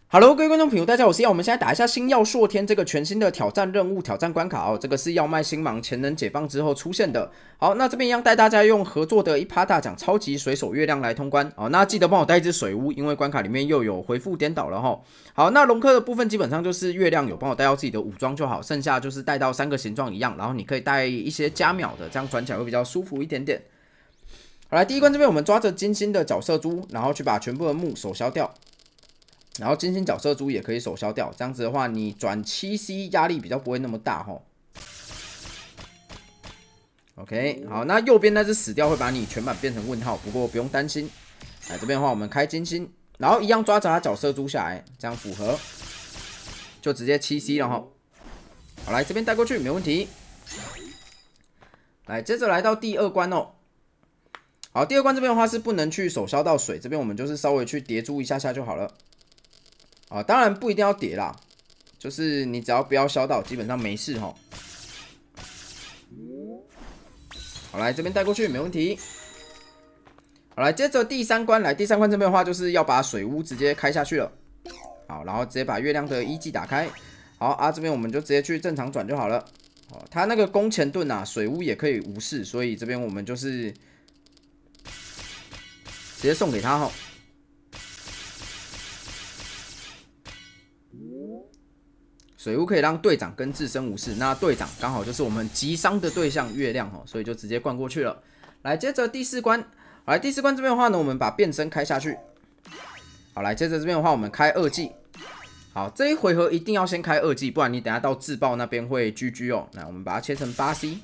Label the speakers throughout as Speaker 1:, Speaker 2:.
Speaker 1: Hello，各位观众朋友，大家好，我是耀。我们现在打一下星耀朔天这个全新的挑战任务、挑战关卡哦。这个是耀卖星芒潜能解放之后出现的。好，那这边一样带大家用合作的一趴大奖超级水手月亮来通关哦。那记得帮我带一只水屋，因为关卡里面又有回复颠倒了哈。好，那龙科的部分基本上就是月亮有帮我带到自己的武装就好，剩下就是带到3个形状一样，然后你可以带一些加秒的，这样转起来会比较舒服一点点。好，来第一关这边我们抓着金星的角色珠，然后去把全部的木手消掉。然后金星角色珠也可以手消掉，这样子的话，你转7C 压力比较不会那么大吼。OK， 好，那右边那只死掉会把你全版变成问号，不过不用担心。来这边的话，我们开金星，然后一样抓着它角色珠下来，这样符合，就直接7C 了哈。好，来这边带过去没问题。来，接着来到第2关哦。好，第2关这边的话是不能去手消到水，这边我们就是稍微去叠珠一下下就好了。啊，当然不一定要叠啦，就是你只要不要消到，基本上没事哈。好，来这边带过去没问题。好，来接着第3关，来第3关这边的话就是要把水屋直接开下去了。好，然后直接把月亮的1技打开。好啊，这边我们就直接去正常转就好了。哦，它那个弓前盾啊，水屋也可以无视，所以这边我们就是直接送给他哈。水屋可以让队长跟自身无视，那队长刚好就是我们击伤的对象月亮哦，所以就直接灌过去了。来，接着第4关，好，来第4关这边的话呢，我们把变身开下去。好，来接着这边的话，我们开2技。好，这一回合一定要先开2技，不然你等下到自爆那边会 GG 哦。来，我们把它切成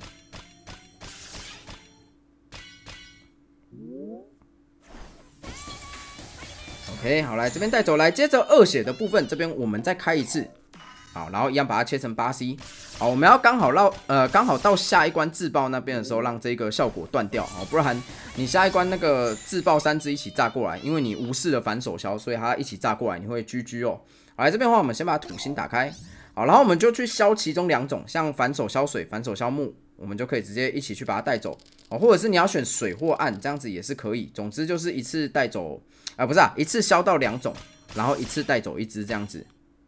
Speaker 1: 8C。OK， 好，来这边带走，来接着2血的部分，这边我们再开一次。好，然后一样把它切成8C。好，我们要刚好到下一关自爆那边的时候，让这个效果断掉哦，不然你下一关那个自爆3只一起炸过来，因为你无视了反手消，所以它一起炸过来，你会 GG 哦。好，来这边的话，我们先把土星打开，好，然后我们就去消其中2种，像反手消水、反手消木，我们就可以直接一起去把它带走哦，或者是你要选水或暗，这样子也是可以。总之就是一次带走不是一次消到2种，然后一次带走1只这样子。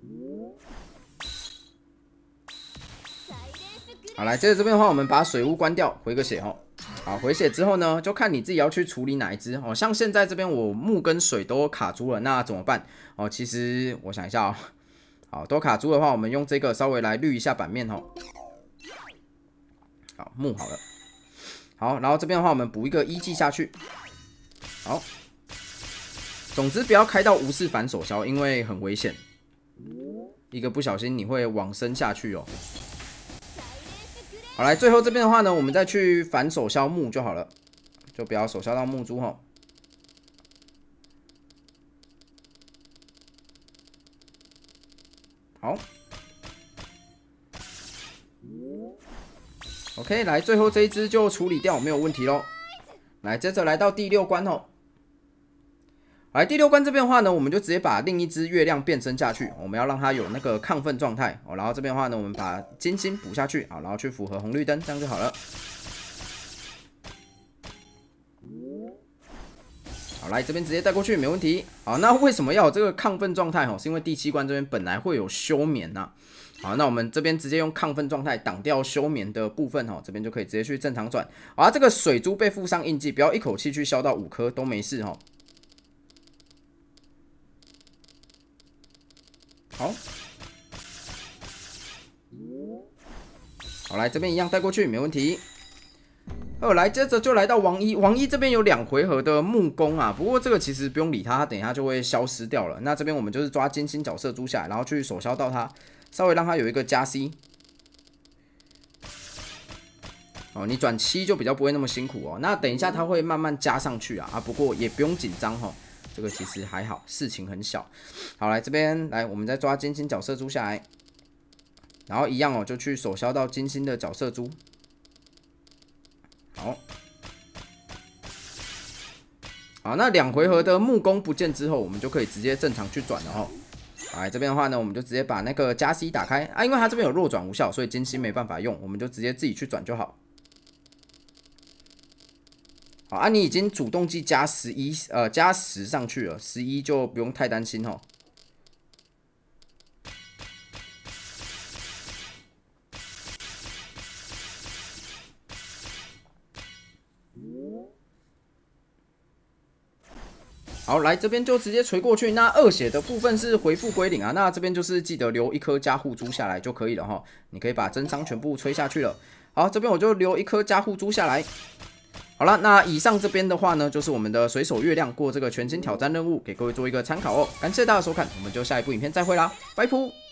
Speaker 1: 好，来，接着这边的话，我们把水屋关掉，回个血哦。好，回血之后呢，就看你自己要去处理哪一只哦。像现在这边我木跟水都卡住了，那怎么办哦？其实我想一下哦，好，都卡住的话，我们用这个稍微来滤一下版面哦。好，木好了。好，然后这边的话，我们补一个1技下去。好，总之不要开到无视反手消，因为很危险，一个不小心你会往生下去哦。好，来最后这边的话呢，我们再去反手消木就好了，就不要手消到木珠哈。好 ，OK， 来最后这一只就处理掉，没有问题咯。来，接着来到第6关哦。来第6关这边的话呢，我们就直接把另一只月亮变身下去，我们要让它有那个亢奋状态哦。然后这边的话呢，我们把金星补下去，好，然后去符合红绿灯，这样就好了。好，来这边直接带过去，没问题。好，那为什么要有这个亢奋状态？是因为第7关这边本来会有休眠呐。好，那我们这边直接用亢奋状态挡掉休眠的部分这边就可以直接去正常转。好，这个水珠被附上印记，不要一口气去消到5颗都没事哈。好，好，来这边一样带过去，没问题。来，接着就来到王一，王一这边有2回合的木工啊，不过这个其实不用理它，它等一下就会消失掉了。那这边我们就是抓金星角色珠下来，然后去手消到它，稍微让它有一个加 C。哦，你转7就比较不会那么辛苦哦。那等一下它会慢慢加上去啊，不过也不用紧张哈，这个其实还好，事情很小。好，来这边来，我们再抓金星角色珠下来，然后一样哦，就去手消到金星的角色珠。好，好，那2回合的木工不见之后，我们就可以直接正常去转了哦。来这边的话呢，我们就直接把那个加 C 打开啊，因为它这边有弱转无效，所以金星没办法用，我们就直接自己去转就好。好啊，你已经主动技加11，加10上去了，11就不用太担心哦。 好，来这边就直接锤过去。那二血的部分是回复归零啊，那这边就是记得留一颗加护珠下来就可以了哈。你可以把真伤全部吹下去了。好，这边我就留一颗加护珠下来。好了，那以上这边的话呢，就是我们的水手月亮过这个全新挑战任务，给各位做一个参考哦。感谢大家收看，我们就下一部影片再会啦，拜拜。